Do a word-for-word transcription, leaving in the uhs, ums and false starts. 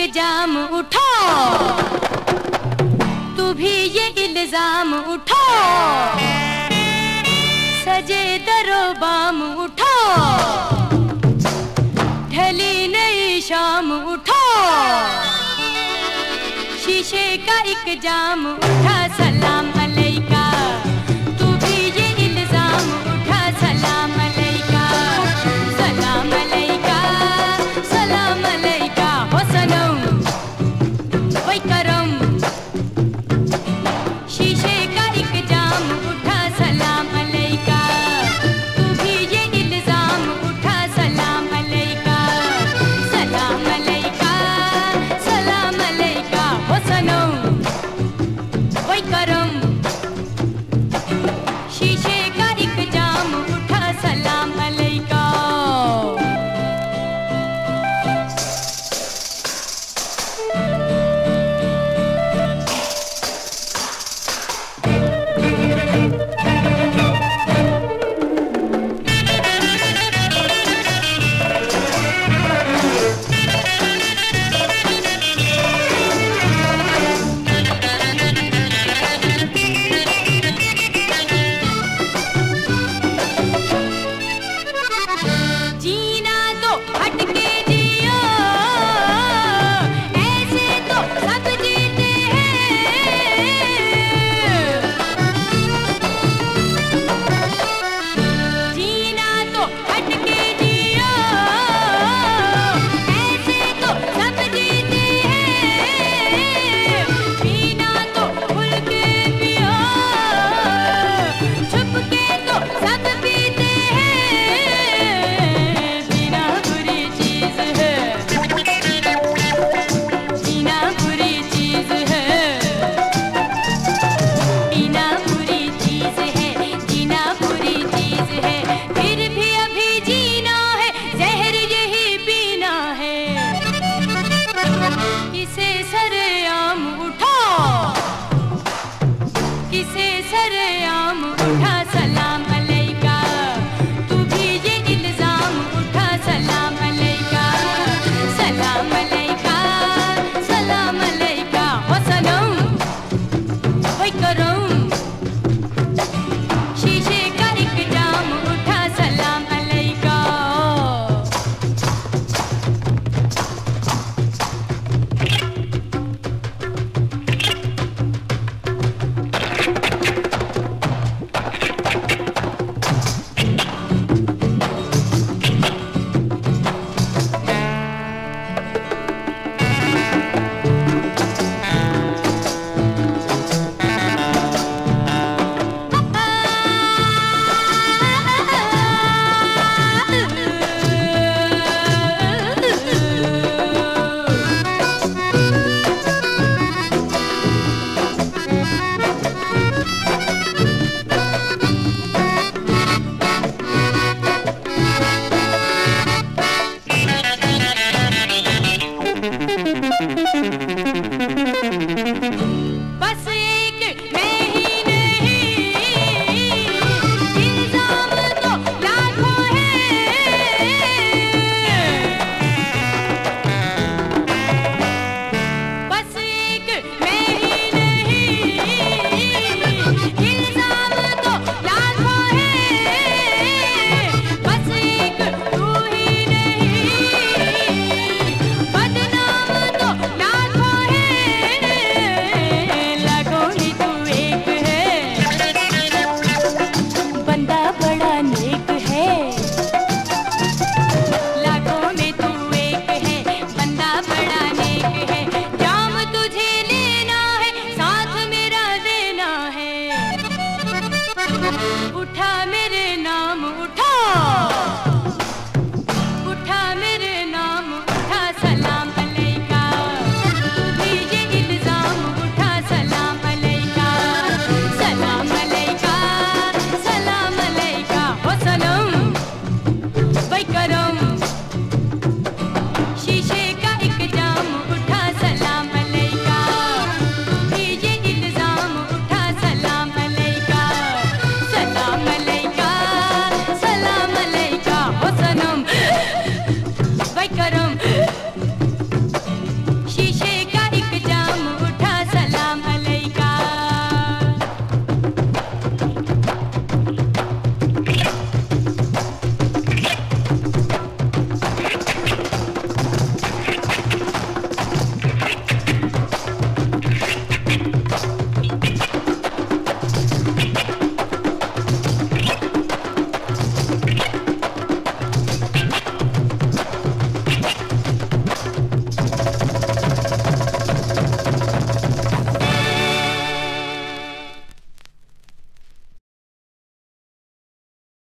जाम उठा, तू भी ये इल्जाम उठा, सजे दरो बाम उठा, ढली नई शाम उठा, शीशे का एक जाम उठा, सलाम अलैका, तू भी ये इल्जाम उठा, सलाम अलैका, सलाम अलैका, सलाम अलैका, हो सनम वही करम, शीशे का एक जाम उठा, सलाम अलैका, तू भी ये इल्जाम उठा, सलाम अलैका, सलाम अलैका, सलाम अलैका, हो सनम वही करम, शीशे का एक जाम उठा, सलाम अलैका। जीना तो हटके जियो, ऐसे तो सब जीते हैं, जीना तो हटके जियो, ऐसे तो सब जीते हैं, पीना तो खुल के पियो, छुप के तो सब पीते हैं, जीना बुरी चीज है, जीना बुरी चीज है, पीना बुरी चीज है, जीना बुरी चीज है, फिर भी अभी जीना है, जहर यही पीना है, किसे सरेआम उठा, किसे सरेआम उठा, सलाम अलैका, तू भी ये इल्जाम उठा, सलाम अलैका, सलाम अलैका, सलाम अलैका, हो सनम वही करो,